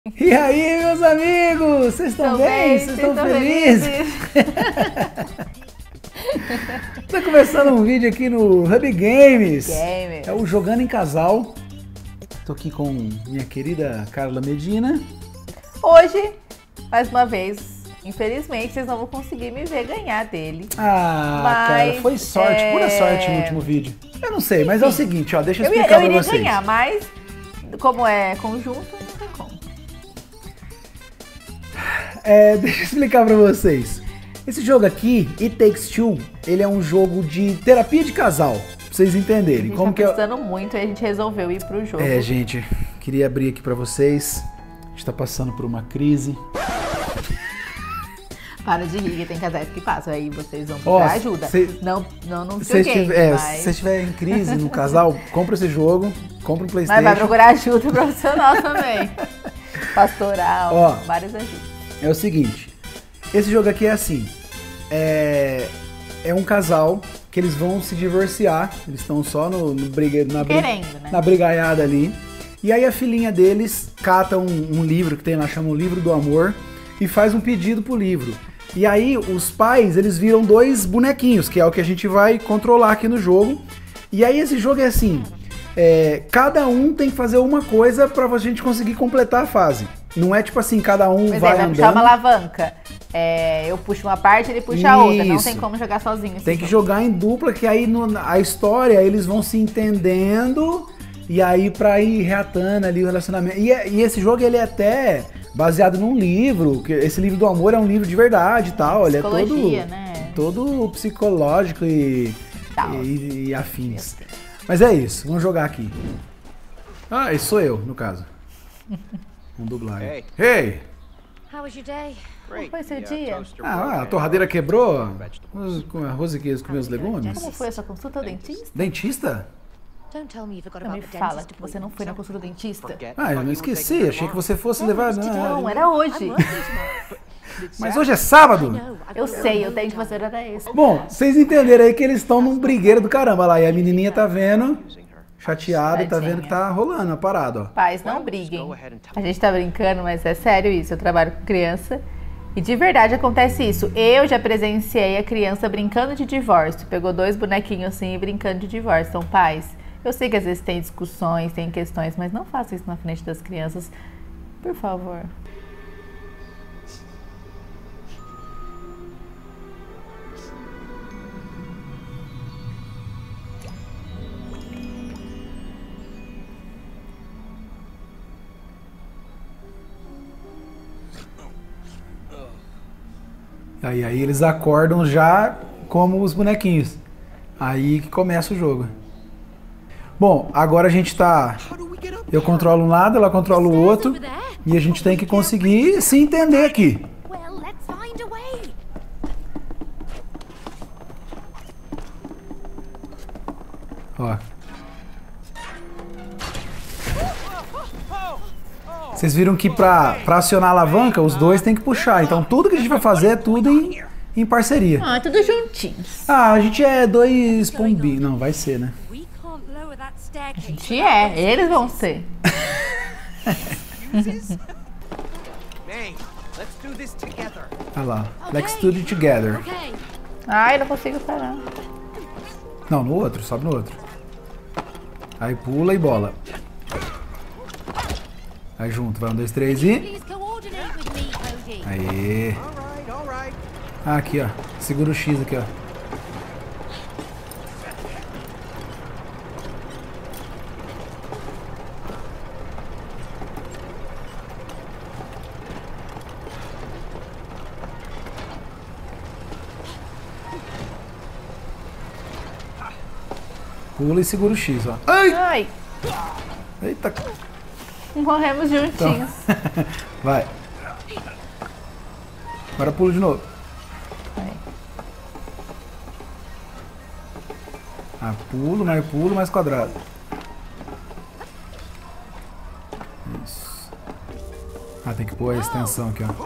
E aí, meus amigos? Vocês estão bem? Vocês estão felizes? Está começando um vídeo aqui no Hub Games. É o Jogando em Casal. Estou aqui com minha querida Carla Medina. Hoje, mais uma vez, infelizmente, vocês não vão conseguir me ver ganhar dele. Cara, foi sorte, pura sorte no último vídeo. Eu não sei, mas é o seguinte, ó, deixa eu explicar pra vocês. Eu iria ganhar, mas como é conjunto, não tem como. Deixa eu explicar pra vocês. Esse jogo aqui, It Takes Two, ele é um jogo de terapia de casal, pra vocês entenderem. A gente como tá pensando muito e a gente resolveu ir pro jogo. Gente, queria abrir aqui pra vocês. A gente tá passando por uma crise. Para de rir, tem casais que passam, aí vocês vão procurar ajuda. Não se você estiver em crise no casal, compra esse jogo, compra um PlayStation. Mas vai procurar ajuda profissional também. Pastoral, várias ajudas. É o seguinte, esse jogo aqui é assim, é um casal que eles vão se divorciar, eles estão só na brigaiada ali, e aí a filhinha deles cata um livro que tem lá, chama o Livro do Amor, e faz um pedido pro livro. E aí os pais, eles viram dois bonequinhos, que é o que a gente vai controlar aqui no jogo, e aí esse jogo é assim, cada um tem que fazer uma coisa pra gente conseguir completar a fase. Não é tipo assim, cada um vai andando. Puxar uma alavanca. Eu puxo uma parte, ele puxa a outra. Não tem como jogar sozinho. Tem que jogar em dupla, que aí a história eles vão se entendendo e aí pra ir reatando ali o relacionamento. E esse jogo ele é até baseado num livro, que esse Livro do Amor é um livro de verdade e tal. Ele é todo psicológico e afins. Mas é isso, vamos jogar aqui. Esse sou eu, no caso. Vamos dublar. Hey! How was your day? Como foi seu dia? A torradeira quebrou com arroz e queijo com meus legumes. Como foi a sua consulta ao dentista? Dentista? Não me fala que você não foi na consulta do dentista. Eu não esqueci. Achei que você fosse levar... Não, era hoje. Mas hoje é sábado? Eu sei, eu tenho que fazer hora extra. Bom, vocês entenderam aí que eles estão num brigueiro do caramba lá. E a menininha tá vendo, chateada, e tá vendo que tá rolando a parada, ó. Pais, não briguem. A gente tá brincando, mas é sério isso. Eu trabalho com criança e de verdade acontece isso. Eu já presenciei a criança brincando de divórcio. Pegou dois bonequinhos assim e brincando de divórcio. Então, pais, eu sei que às vezes tem discussões, tem questões, mas não faça isso na frente das crianças. Por favor. Aí eles acordam já como os bonequinhos. Aí que começa o jogo. Bom, agora a gente tá... Eu controlo um lado, ela controla o outro. E a gente tem que conseguir se entender aqui. Ó. Vocês viram que pra acionar a alavanca, os dois tem que puxar. Então tudo que a gente vai fazer é tudo em parceria. Tudo juntinhos. A gente é dois pombinhos. Não, vai ser, né? A gente eles vão ser. Olha lá. Let's do it together. Eu não consigo parar. Não, no outro, sobe no outro. Aí pula e bola. Aí junto, vai 1, 2, 3 e... Aê! Aqui, ó. Segura o X aqui, ó. Pula e segura o X, ó. Ai! Eita! Morremos juntinhos. Então, vai. Agora pula de novo. Pulo, mais quadrado. Isso. Tem que pôr a extensão aqui, ó.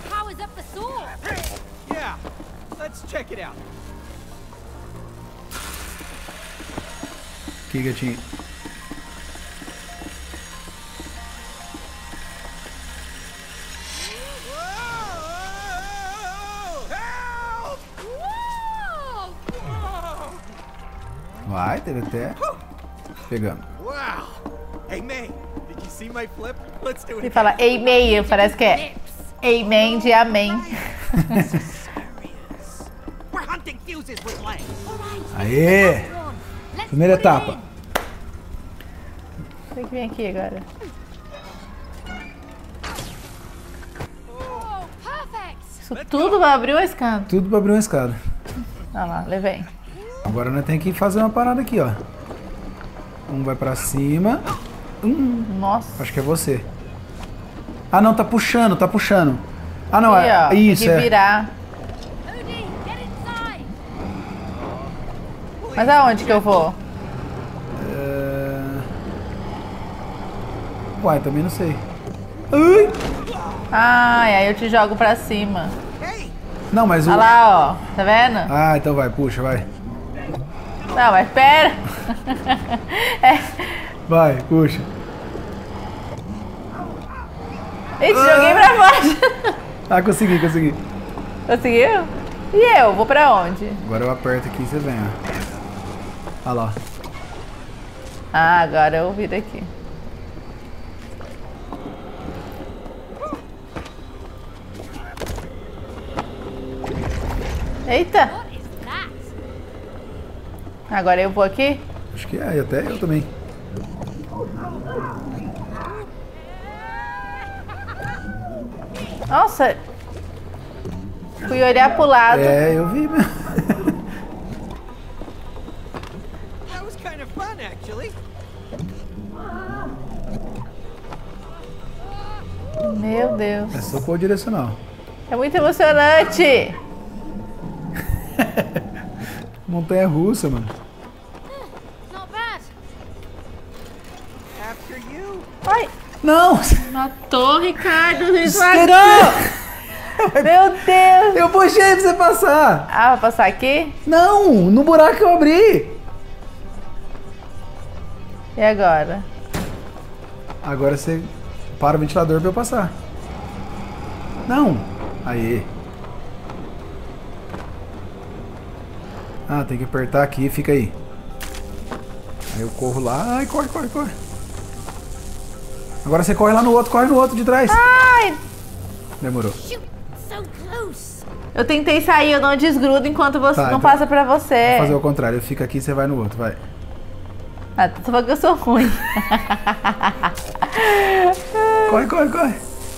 Aqui, gatinho. Vai, teve até. Pegando. Ele fala Amen, parece que é Amen de Amém. Aê! Primeira etapa. Tem que vir aqui agora. Isso tudo vai abrir uma escada. Tudo pra abrir uma escada. Olha lá, levei. Agora nós temos que fazer uma parada aqui, ó. Um vai pra cima. Nossa. Acho que é você. Ah, não, tá puxando, tá puxando. Ah, não, aqui, ó, isso, tem que virar. Mas aonde que eu vou? Uai, também não sei. Ai! Ai, aí eu te jogo pra cima. Não, mas o... Olha lá, ó. Tá vendo? Ah, então vai, puxa, vai. Não, mas pera. Vai, puxa. Ih, te joguei pra baixo. Ah, consegui. Conseguiu? E eu? Vou pra onde? Agora eu aperto aqui e você vem, ó. Olha lá. Ah, agora eu viro aqui. Eita! Agora eu vou aqui? Acho que é, e até eu também. Nossa! Fui olhar pro lado. É, eu vi mesmo. Meu Deus. É só pôr o direcional. É muito emocionante. Montanha russa, mano. Ai. Não! Matou, Ricardo. Esperou! Meu Deus. Eu puxei pra você passar. Ah, vai passar aqui? Não, no buraco que eu abri. E agora? Agora você para o ventilador pra eu passar. Não. Aí. Ah, tem que apertar aqui, fica aí. Aí eu corro lá. Ai, corre. Agora você corre lá no outro, corre no outro de trás. Ai! Demorou. Eu tentei sair, eu não desgrudo enquanto você não então passa pra você. Vou fazer o contrário, eu fico aqui e você vai no outro, vai. Ah, tu falou que eu sou ruim. Corre.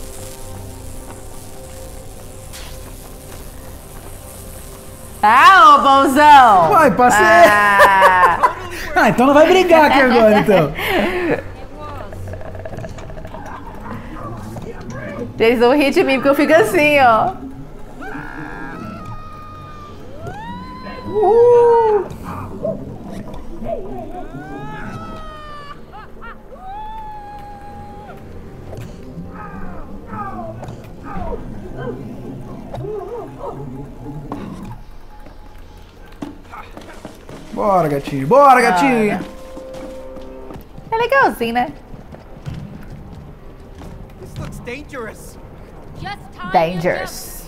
Ah, ô bonzão! Vai, passei! Ah, então não vai brigar aqui agora, então. Eles vão rir de mim porque eu fico assim, ó. Bora, gatinho. Bora, gatinho. É legalzinho, né? Dangerous.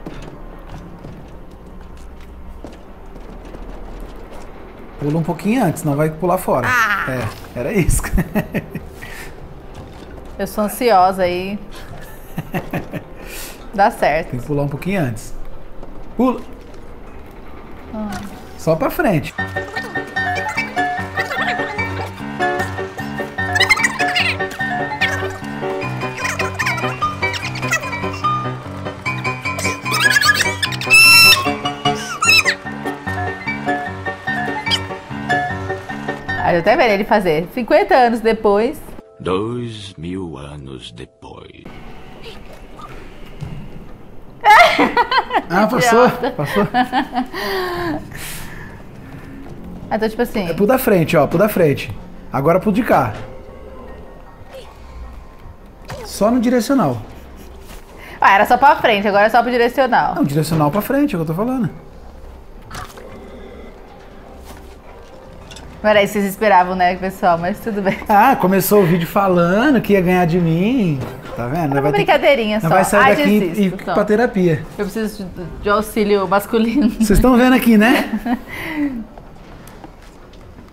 Pula um pouquinho antes, não vai pular fora. É, era isso. Eu sou ansiosa aí. Dá certo. Tem que pular um pouquinho antes. Pula. Só pra frente. Aí eu até verei ele fazer. 50 anos depois. 2000 anos depois. Ah, passou. Então, tipo assim. É pro da frente, ó. Pro da frente. Agora pro de cá. Só no direcional. Ah, era só pra frente, agora é só pro direcional. Não, direcional pra frente, é o que eu tô falando. Não era isso que vocês esperavam, né, pessoal? Mas tudo bem. Ah, começou o vídeo falando que ia ganhar de mim. Tá vendo? É uma brincadeirinha só. Vai sair daqui e ir então. pra terapia. Eu preciso de auxílio masculino. Vocês estão vendo aqui, né?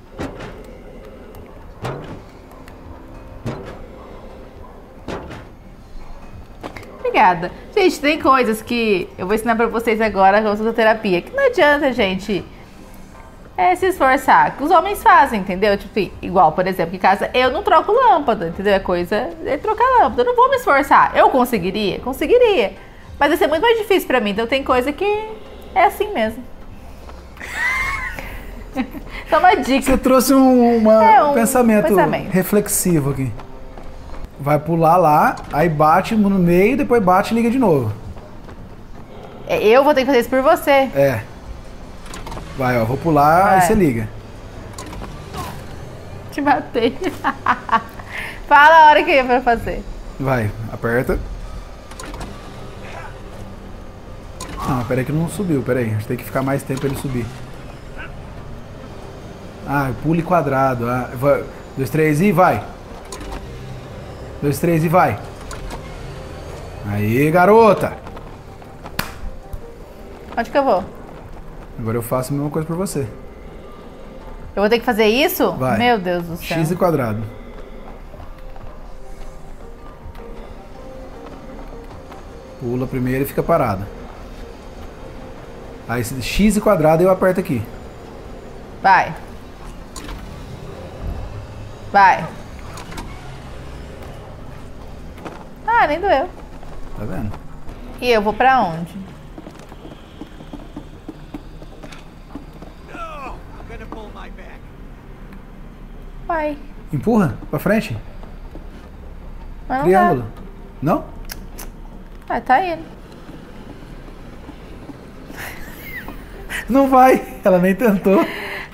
obrigada. Gente, tem coisas que eu vou ensinar pra vocês agora com a terapia, que não adianta, gente, se esforçar. Os homens fazem, entendeu? Tipo, igual, por exemplo, em casa, eu não troco lâmpada, entendeu? É coisa de trocar lâmpada. Eu não vou me esforçar. Eu conseguiria? Conseguiria. Mas vai ser muito mais difícil pra mim. Então tem coisa que é assim mesmo. Então uma dica. Você trouxe um pensamento reflexivo aqui. Vai pular lá, aí bate no meio, depois bate e liga de novo. Eu vou ter que fazer isso por você. Vai, ó, vou pular, aí você liga. Te matei. Fala a hora que é pra fazer. Vai, aperta. Não, peraí que não subiu, peraí. A gente tem que ficar mais tempo pra ele subir. Pule quadrado. 2, 3 e vai. 2, 3 e vai. Aí, garota. Onde que eu vou? Agora eu faço a mesma coisa por você. Eu vou ter que fazer isso? Vai. Meu Deus do céu. X e quadrado. Pula primeiro e fica parado. Aí X e quadrado eu aperto aqui. Vai. Vai. Nem doeu. Tá vendo? E eu vou pra onde? Vai. Empurra pra frente. Mas não Triângulo. dá. Não? Tá indo. Não vai. Ela nem tentou.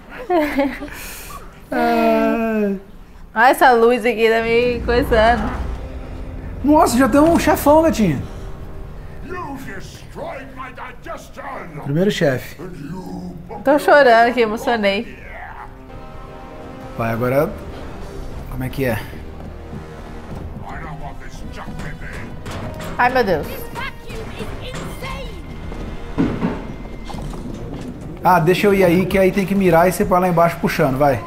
Essa luz aqui tá me coisando. Nossa, já tem um chefão, gatinha. Primeiro chefe. Tô chorando aqui, emocionei. Vai, agora... Como é que é? Ai, meu Deus. Deixa eu ir aí, que aí tem que mirar e você põe lá embaixo puxando, vai.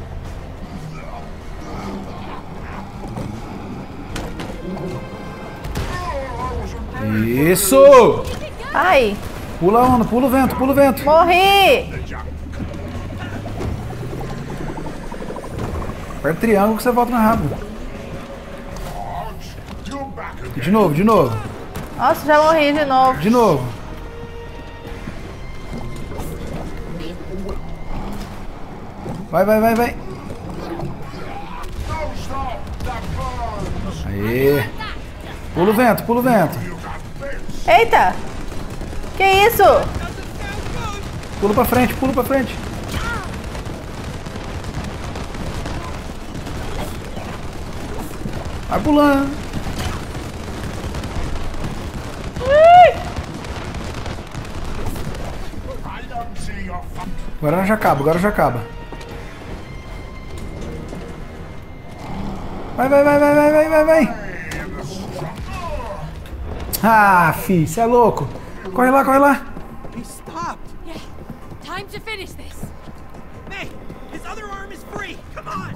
Isso! Ai. Pula a onda, pula o vento, pula o vento. Morri! Aperta o triângulo que você volta mais rápido. De novo, de novo. Nossa, já morri de novo. De novo. Vai, vai, vai, vai. Aê. Pula o vento, pula o vento. Eita! Que isso? Pula pra frente, pula pra frente. Vai pulando. Agora já acaba, agora já acaba. Vai, vai, vai, vai, vai, vai, vai, vai. Fi, você é louco. Corre lá, corre lá. Time to finish this. May, his other arm is free. Come on.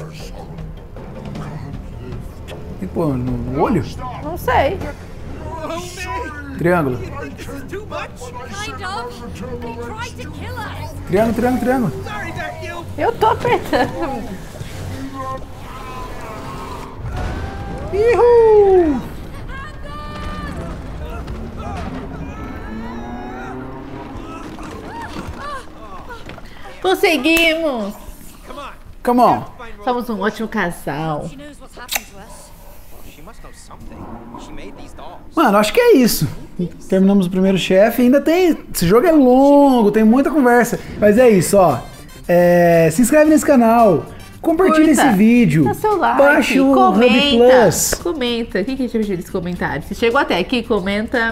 Tem que pôr no olho? Não sei. Triângulo. Too much? Kind of. He tried to kill us. Triângulo, triângulo, triângulo. Sorry, Dark. Eu tô apertando. Ihu! Conseguimos! Come on. Somos um ótimo casal. She knows what's happened to us. She must know something. She made these dolls. Mano, acho que é isso. Terminamos o primeiro chefe. Ainda tem... Esse jogo é longo, tem muita conversa. Mas é isso, ó. Se inscreve nesse canal. Compartilha esse vídeo. Dá seu like. Baixe o Hub Plus. Comenta. O que a gente vai nos comentários? Se chegou até aqui, comenta.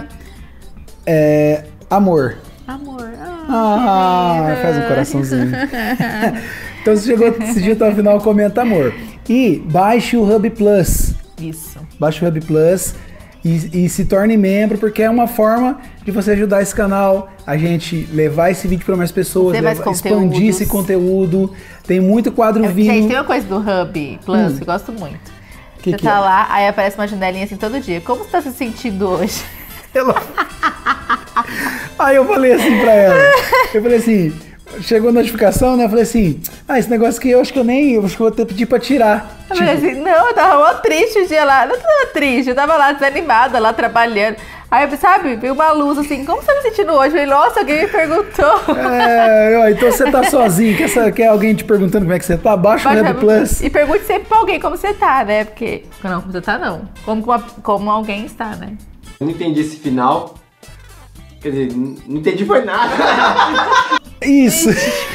Amor. Amor. Faz um coraçãozinho. Então se chegou esse dia até o final, comenta amor. E baixe o Hub Plus. Isso. Baixe o Hub Plus e se torne membro, porque é uma forma de você ajudar esse canal, a gente levar esse vídeo para mais pessoas, expandir esse conteúdo. Tem muito quadro vindo. Gente, tem uma coisa do Hub Plus que eu gosto muito. Você tá lá, aí aparece uma janelinha assim todo dia. Como você tá se sentindo hoje? Aí eu falei assim pra ela. Eu falei assim, chegou a notificação, né? Eu falei assim, esse negócio aqui eu acho que eu vou ter que pedir pra tirar. Eu falei assim, não, eu tava mó triste o dia lá. Não tava triste, eu tava lá desanimada, lá trabalhando. Aí, sabe, veio uma luz assim, como você tá se sentindo hoje? Eu falei, nossa, alguém me perguntou. Então você tá sozinho, quer alguém te perguntando como é que você tá? Baixa o Hub Plus. E pergunte sempre pra alguém como você tá, né? Porque, não, como você tá não. Como alguém está, né? Eu não entendi esse final. Quer dizer, não entendi foi nada. Isso.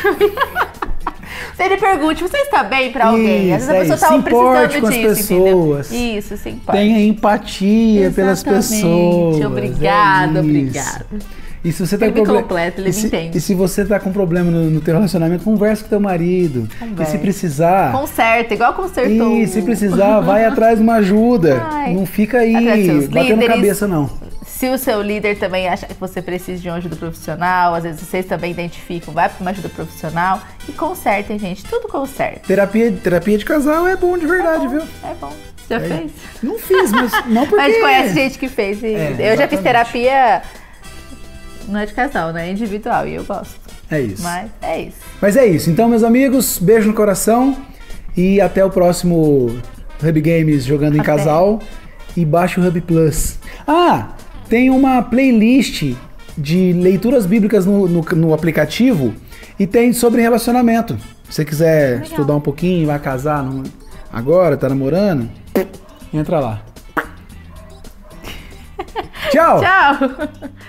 Se ele pergunte, você está bem pra alguém? Às vezes a pessoa tá precisando com disso, as pessoas. Entendeu? Isso, se importe. Tenha empatia pelas pessoas. Obrigada. E se você tá ele me completa, ele me entende. E se você tá com problema no teu relacionamento, conversa com teu marido. E se precisar... Conserta, igual consertou. E se precisar, vai atrás de uma ajuda. Não fica aí batendo cabeça, não. Se o seu líder também acha que você precisa de uma ajuda profissional, às vezes vocês também identificam, vai para uma ajuda profissional e consertem, gente. Tudo conserta. Terapia de casal é bom de verdade, viu? É bom. Já fez? Não fiz, mas não porque... Mas conhece gente que fez. Eu já fiz terapia, não é de casal, né? É individual e eu gosto. É isso. Mas é isso. Então, meus amigos, beijo no coração e até o próximo Hub Games jogando em casal. E baixa o Hub Plus. Tem uma playlist de leituras bíblicas no aplicativo e tem sobre relacionamento. Se você quiser estudar um pouquinho, vai casar agora, tá namorando, entra lá. Tchau! Tchau!